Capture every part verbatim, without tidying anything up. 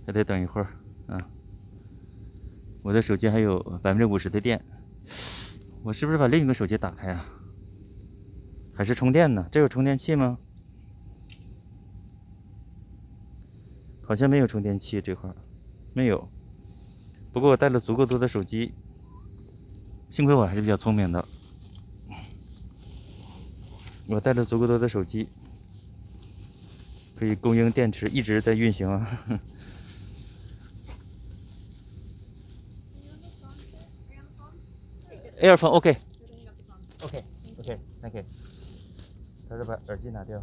还得等一会儿啊。我的手机还有百分之五十的电，我是不是把另一个手机打开啊？还是充电呢？这有充电器吗？好像没有充电器这块儿，没有。不过我带了足够多的手机，幸亏我还是比较聪明的，我带了足够多的手机，可以供应电池一直在运行啊。Earphone OK OK OK Thank you。他是把耳机拿掉。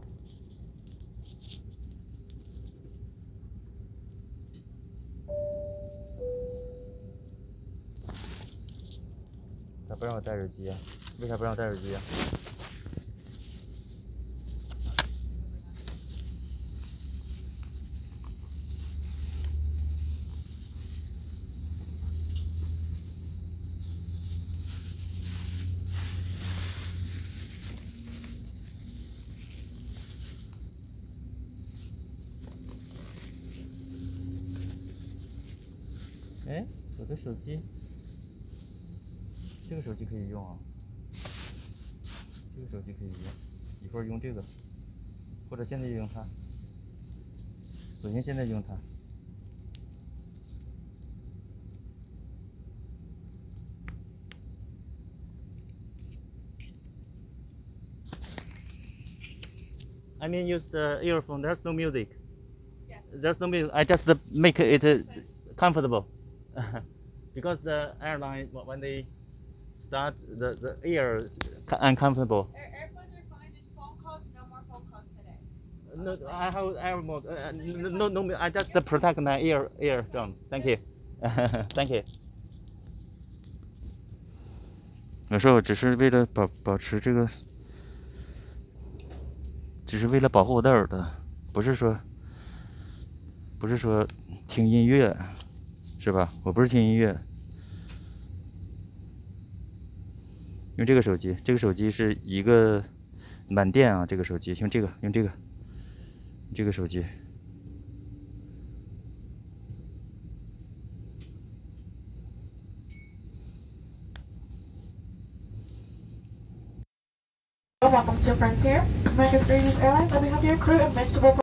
他不让我戴耳机啊？为啥不让我戴耳机啊？哎，我的手机，这个手机可以用啊，这个手机可以用，一会儿用这个，或者现在就用它，索性现在用它。I mean, use the earphone. There's no music. Yes. There's no music. I just make it comfortable. Because the airline, when they start, the, the ear is uncomfortable. AirPods are fine, just phone calls, no more phone calls today. No, I have air mode. Uh, no, no, no, I just protect my ear, eardrum. Thank you. Thank you. 我说我只是为了保保持这个，只是为了保护我的耳朵，不是说，不是说听音乐。是吧？我不是听音乐，用这个手机，这个手机是一个满电啊，这个手机用这个，用这个，这个手机。 Welcome to Frontier, America's Greatest Airlines. Let me have your crew and vegetable.